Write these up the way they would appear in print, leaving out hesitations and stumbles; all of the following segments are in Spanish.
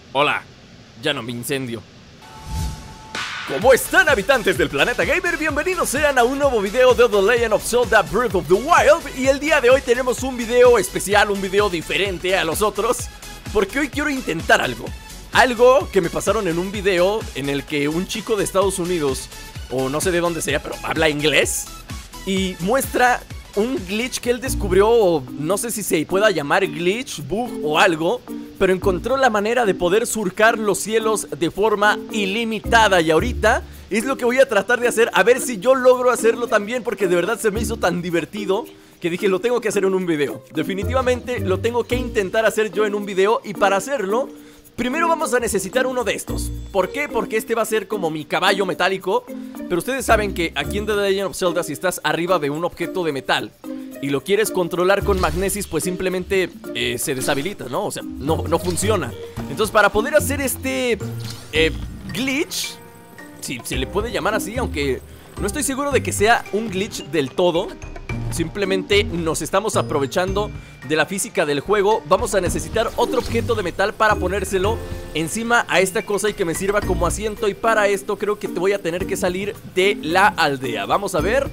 Hola, ya no me incendio. ¿Cómo están, habitantes del planeta gamer? Bienvenidos sean a un nuevo video de The Legend of Zelda Breath of the Wild. Y el día de hoy tenemos un video especial, un video diferente a los otros, porque hoy quiero intentar algo que me pasaron en un video en el que un chico de Estados Unidos, o no sé de dónde sea, pero habla inglés, y muestra un glitch que él descubrió, o no sé si se pueda llamar glitch, bug o algo, pero encontró la manera de poder surcar los cielos de forma ilimitada. Y ahorita es lo que voy a tratar de hacer, a ver si yo logro hacerlo también, porque de verdad se me hizo tan divertido que dije, lo tengo que hacer en un video. Definitivamente lo tengo que intentar hacer yo en un video. Y para hacerlo, primero vamos a necesitar uno de estos. ¿Por qué? Porque este va a ser como mi caballo metálico. Pero ustedes saben que aquí en The Legend of Zelda, si estás arriba de un objeto de metal y lo quieres controlar con magnesis, pues simplemente se deshabilita, ¿no? O sea, no funciona. Entonces, para poder hacer este glitch, si se le puede llamar así, aunque no estoy seguro de que sea un glitch del todo, simplemente nos estamos aprovechando de la física del juego. Vamos a necesitar otro objeto de metal para ponérselo encima a esta cosa y que me sirva como asiento. Y para esto creo que te voy a tener que salir de la aldea. Vamos a ver.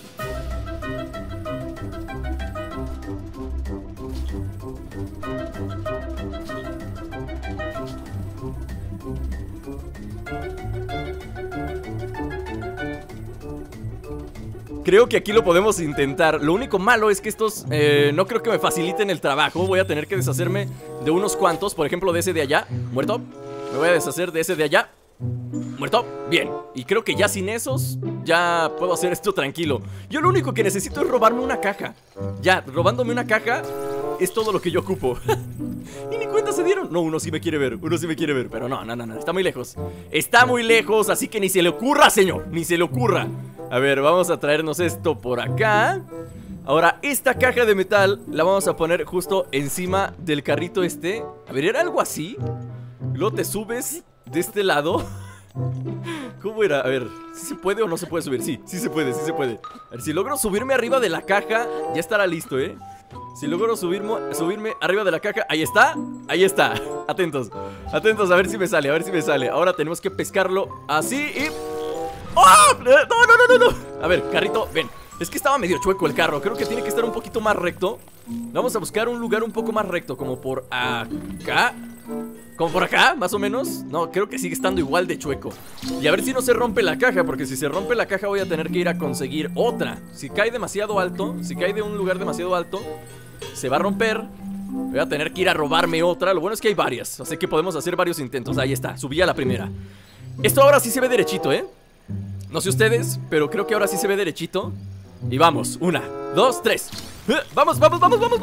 Creo que aquí lo podemos intentar. Lo único malo es que estos no creo que me faciliten el trabajo. Voy a tener que deshacerme de unos cuantos. Por ejemplo, de ese de allá. Muerto. Me voy a deshacer de ese de allá. Muerto. Bien. Y creo que ya sin esos ya puedo hacer esto tranquilo. Yo lo único que necesito es robarme una caja. Ya, robándome una caja es todo lo que yo ocupo. Y ni cuenta se dieron. No, uno sí me quiere ver. Uno sí me quiere ver. Pero no. Está muy lejos. Está muy lejos. Así que ni se le ocurra, señor. Ni se le ocurra. A ver, vamos a traernos esto por acá. Ahora, esta caja de metal la vamos a poner justo encima del carrito este. A ver, ¿era algo así? Luego te subes de este lado. ¿Cómo era? A ver, ¿sí se puede o no se puede subir? Sí se puede, sí se puede. A ver, si logro subirme arriba de la caja, ya estará listo, ¿eh? Si logro subirme arriba de la caja, ahí está, ahí está. Atentos, atentos, a ver si me sale, a ver si me sale. Ahora tenemos que pescarlo así y... ¡Oh! No. A ver, carrito, ven. Es que estaba medio chueco el carro. Creo que tiene que estar un poquito más recto. Vamos a buscar un lugar un poco más recto. Como por acá. Como por acá, más o menos. No, creo que sigue estando igual de chueco. Y a ver si no se rompe la caja, porque si se rompe la caja voy a tener que ir a conseguir otra. Si cae demasiado alto, si cae de un lugar demasiado alto, se va a romper. Voy a tener que ir a robarme otra. Lo bueno es que hay varias, así que podemos hacer varios intentos. Ahí está, subí a la primera. Esto ahora sí se ve derechito, ¿eh? No sé ustedes, pero creo que ahora sí se ve derechito. Y vamos, 1, 2, 3. Vamos. ¡Vamos!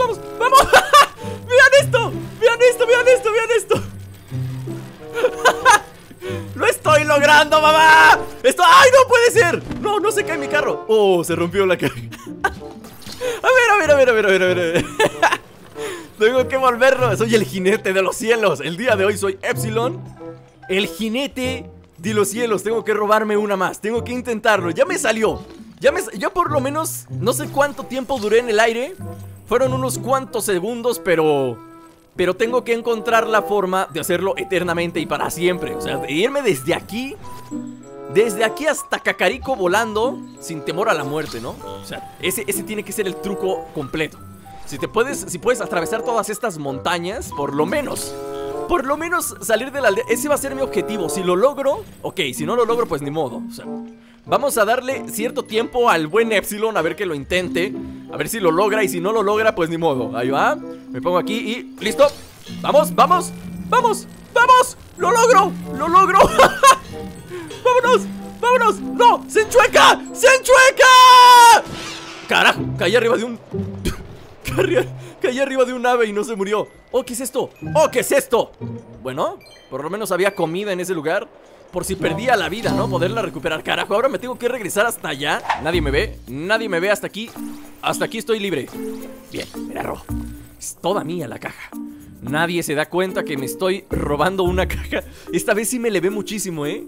¡Vean esto! ¡Lo estoy logrando, mamá! ¡Ay, no puede ser! No se cae mi carro. Oh, se rompió la caja. A ver. Tengo que volverlo. Soy el jinete de los cielos. El día de hoy soy Epsilon, el jinete de los cielos. Tengo que robarme una más. Tengo que intentarlo. Ya me salió. Yo por lo menos no sé cuánto tiempo duré en el aire. Fueron unos cuantos segundos, pero tengo que encontrar la forma de hacerlo eternamente y para siempre. O sea, de irme desde aquí hasta Kakariko volando sin temor a la muerte, ¿no? O sea, ese tiene que ser el truco completo. Si puedes atravesar todas estas montañas, por lo menos salir de la aldea. Ese va a ser mi objetivo. Si lo logro, ok. Si no lo logro, pues ni modo. O sea, vamos a darle cierto tiempo al buen Epsilon, a ver que lo intente, a ver si lo logra. Y si no lo logra, pues ni modo. Ahí va. Me pongo aquí y listo. Vamos. Lo logro. Vámonos. No, se enchueca. Carajo, caí arriba de un... Caí arriba de un ave y no se murió. Oh, ¿qué es esto? Bueno, por lo menos había comida en ese lugar, por si perdía la vida, ¿no? Poderla recuperar. Carajo, ahora me tengo que regresar hasta allá. Nadie me ve hasta aquí. Hasta aquí estoy libre. Bien, me la robo. Es toda mía la caja. Nadie se da cuenta que me estoy robando una caja. Esta vez sí me elevé muchísimo, ¿eh?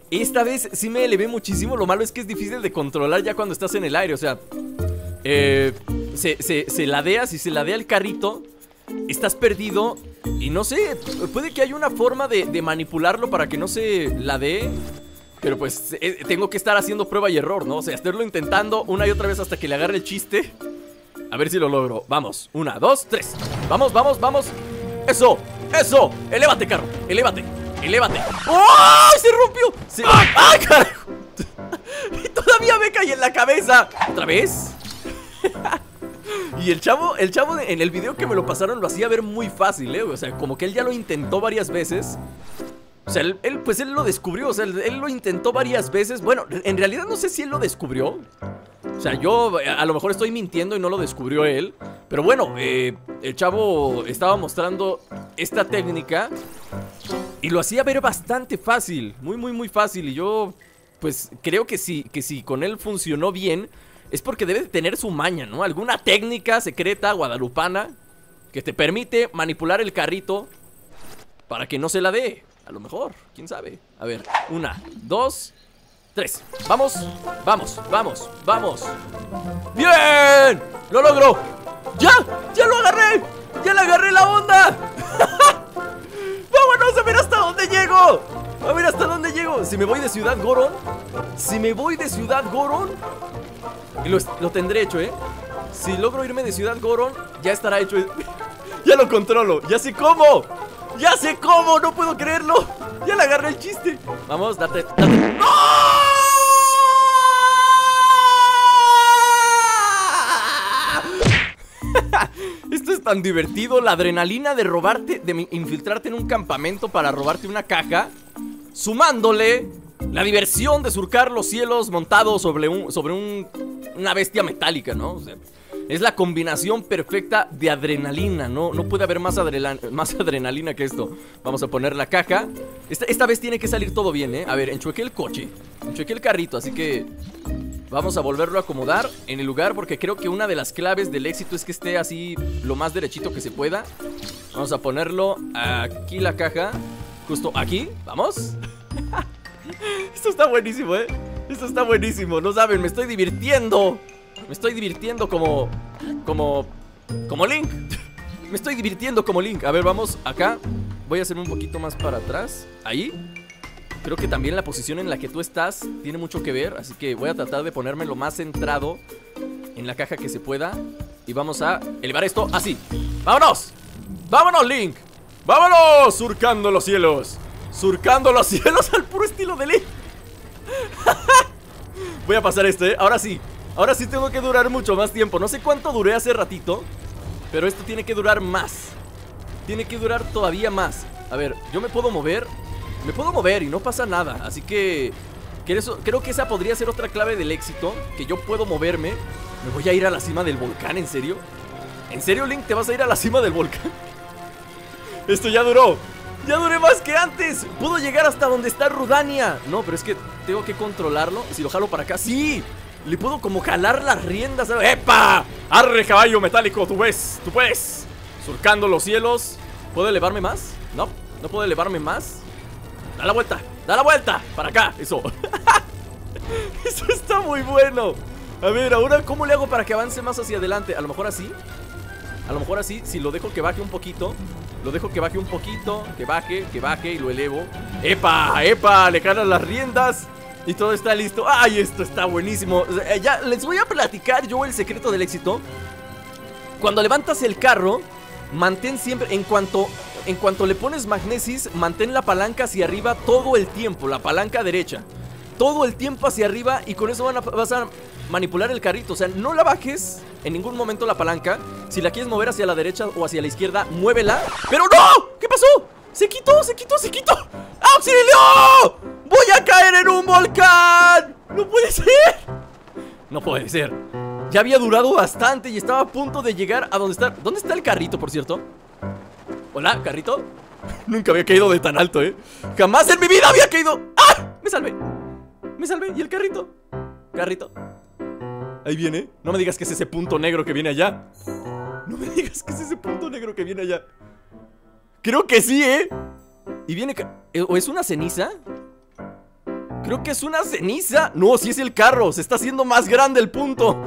Lo malo es que es difícil de controlar ya cuando estás en el aire. O sea, se ladea. Si se ladea el carrito, estás perdido Y no sé, puede que haya una forma de manipularlo para que no se la dé. Pero pues tengo que estar haciendo prueba y error, ¿no? O sea, estarlo intentando una y otra vez hasta que le agarre el chiste. A ver si lo logro. Vamos, 1, 2, 3. Vamos, vamos, vamos. Eso, eso. Elévate, carro, elévate, elévate. ¡Oh! Se rompió. ¡Ay, carajo! Y todavía me caí en la cabeza. ¿Otra vez? Y el chavo en el video que me lo pasaron lo hacía ver muy fácil, ¿eh? O sea, como que él ya lo intentó varias veces. O sea, él lo descubrió. O sea, él lo intentó varias veces. Bueno, en realidad no sé si él lo descubrió. O sea, yo a lo mejor estoy mintiendo y no lo descubrió él. Pero bueno, el chavo estaba mostrando esta técnica y lo hacía ver bastante fácil. Muy, muy, muy fácil. Y yo, pues, creo que si con él funcionó bien, es porque debe de tener su maña, ¿no? Alguna técnica secreta guadalupana que te permite manipular el carrito para que no se la dé. A lo mejor, quién sabe. A ver, 1, 2, 3. Vamos, vamos, vamos, vamos. ¡Bien! ¡Lo logró! ¡Ya! ¡Ya lo agarré! ¡Ya le agarré la onda! ¡Vámonos a ver hasta dónde llego! A ver hasta dónde llego. Si me voy de Ciudad Goron, y lo tendré hecho, ¿eh? Si logro irme de Ciudad Goron, ya estará hecho. Ya lo controlo, ya sé cómo. ¡Ya sé cómo! ¡No puedo creerlo! ¡Ya le agarré el chiste! Vamos, date. ¡No! Esto es tan divertido. La adrenalina de robarte, de infiltrarte en un campamento para robarte una caja, sumándole la diversión de surcar los cielos montado sobre una bestia metálica, ¿no? O sea, es la combinación perfecta de adrenalina. No puede haber más adrenalina que esto. Vamos a poner la caja. Esta vez tiene que salir todo bien, ¿eh? A ver, enchuequé el coche, enchuequé el carrito, así que vamos a volverlo a acomodar en el lugar, porque creo que una de las claves del éxito es que esté así lo más derechito que se pueda. Vamos a ponerlo aquí la caja, justo aquí, vamos. Esto está buenísimo, ¿eh? Esto está buenísimo, no saben, me estoy divirtiendo. Me estoy divirtiendo como Link. Me estoy divirtiendo como Link. A ver, vamos acá. Voy a hacerme un poquito más para atrás. Ahí. Creo que también la posición en la que tú estás tiene mucho que ver. Así que voy a tratar de ponerme lo más centrado en la caja que se pueda. Y vamos a elevar esto así. ¡Vámonos! ¡Vámonos, Link! ¡Vámonos! Surcando los cielos. Surcando los cielos al puro estilo de Link. Voy a pasar esto, ¿eh? Ahora sí. Ahora sí tengo que durar mucho más tiempo. No sé cuánto duré hace ratito, pero esto tiene que durar más. Tiene que durar todavía más. A ver, yo me puedo mover. Me puedo mover y no pasa nada. Así que creo que esa podría ser otra clave del éxito, que yo puedo moverme. Me voy a ir a la cima del volcán, ¿en serio? ¿En serio, Link? ¿Te vas a ir a la cima del volcán? Esto ya duró. Ya duré más que antes. Puedo llegar hasta donde está Rudania. No, pero es que tengo que controlarlo. Si lo jalo para acá, ¡sí! Le puedo como jalar las riendas. ¡Epa! ¡Arre, caballo metálico! ¡Tú ves! ¡Tú puedes! Surcando los cielos. ¿Puedo elevarme más? No, no puedo elevarme más. ¡Da la vuelta! ¡Da la vuelta! ¡Para acá! ¡Eso! Eso está muy bueno. A ver, ahora ¿cómo le hago para que avance más hacia adelante? A lo mejor así. A lo mejor así, si lo dejo que baje un poquito. Lo dejo que baje un poquito. Que baje y lo elevo. ¡Epa! ¡Epa! Le jalan las riendas y todo está listo. ¡Ay, esto está buenísimo! Ya les voy a platicar yo el secreto del éxito. Cuando levantas el carro, mantén siempre, en cuanto le pones magnesis, mantén la palanca hacia arriba todo el tiempo. La palanca derecha todo el tiempo hacia arriba, y con eso vas a manipular el carrito. O sea, no la bajes en ningún momento la palanca. Si la quieres mover hacia la derecha o hacia la izquierda, muévela. ¡Pero no! ¿Qué pasó? ¡Se quitó, se quitó, se quitó! ¡Auxilio! ¡Voy a caer en un volcán! ¡No puede ser! No puede ser. Ya había durado bastante y estaba a punto de llegar a donde está. ¿Dónde está el carrito, por cierto? ¿Hola, carrito? Nunca había caído de tan alto, ¿eh? Jamás en mi vida había caído. ¡Ah! Me salvé. Me salvé. ¿Y el carrito? Carrito. Ahí viene. No me digas que es ese punto negro que viene allá. No me digas que es ese punto negro que viene allá. Creo que sí, ¿eh? Y viene... ¿O es una ceniza? Creo que es una ceniza. No, sí es el carro. Se está haciendo más grande el punto.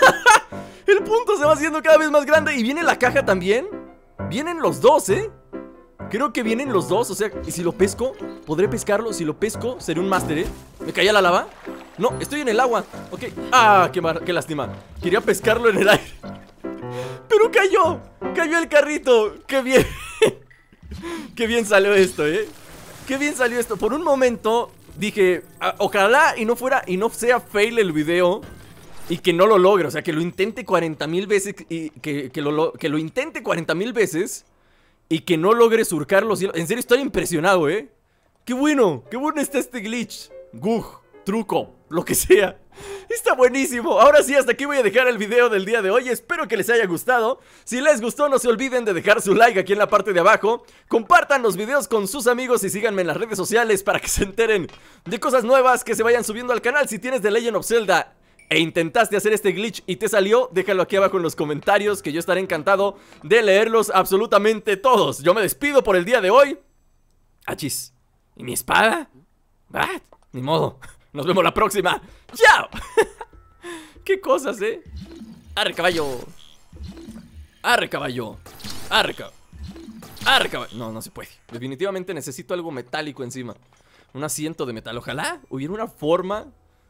El punto se va haciendo cada vez más grande. Y viene la caja también. Vienen los dos, ¿eh? Creo que vienen los dos, o sea, y si lo pesco, podré pescarlo. Si lo pesco, seré un máster, ¿eh? ¿Me caía la lava? No, estoy en el agua. Ok. Ah, qué lástima. Quería pescarlo en el aire. Pero cayó. Cayó el carrito. Qué bien. Qué bien salió esto, ¿eh? Qué bien salió esto. Por un momento dije, ojalá y no sea fail el video y que no lo logre. O sea, que lo intente 40,000 veces y que lo intente 40,000 veces y que no logre surcar los cielos. En serio, estoy impresionado, ¿eh? Qué bueno está este glitch. Gug, truco, lo que sea. Está buenísimo. Ahora sí, hasta aquí voy a dejar el video del día de hoy. Espero que les haya gustado. Si les gustó, no se olviden de dejar su like aquí en la parte de abajo. Compartan los videos con sus amigos y síganme en las redes sociales para que se enteren de cosas nuevas que se vayan subiendo al canal. Si tienes The Legend of Zelda e intentaste hacer este glitch y te salió, déjalo aquí abajo en los comentarios, que yo estaré encantado de leerlos absolutamente todos. Yo me despido por el día de hoy. Achis. ¿Y mi espada? ¿What? Ni modo. Nos vemos la próxima. ¡Chao! ¡Qué cosas, eh! ¡Arre, caballo! ¡Arre, caballo! ¡Arre, caballo! No, no se puede. Definitivamente necesito algo metálico encima. Un asiento de metal. Ojalá hubiera una forma.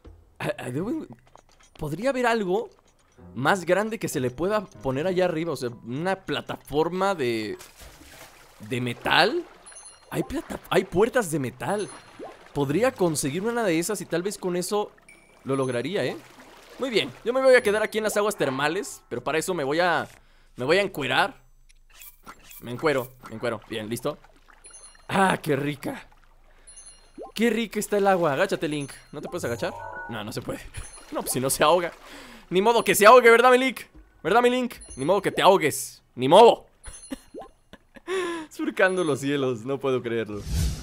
Podría haber algo más grande que se le pueda poner allá arriba. O sea, una plataforma de metal. Hay puertas de metal. Podría conseguir una de esas y tal vez con eso lo lograría, ¿eh? Muy bien, yo me voy a quedar aquí en las aguas termales, pero para eso me voy a encuerar. Me encuero, bien, listo. Ah, qué rica. Qué rica está el agua, agáchate, Link. ¿No te puedes agachar? No, no se puede. No, pues si no se ahoga. Ni modo que se ahogue, ¿verdad, mi Link? ¿Verdad, mi Link? Ni modo que te ahogues, ni modo. Surcando los cielos, no puedo creerlo.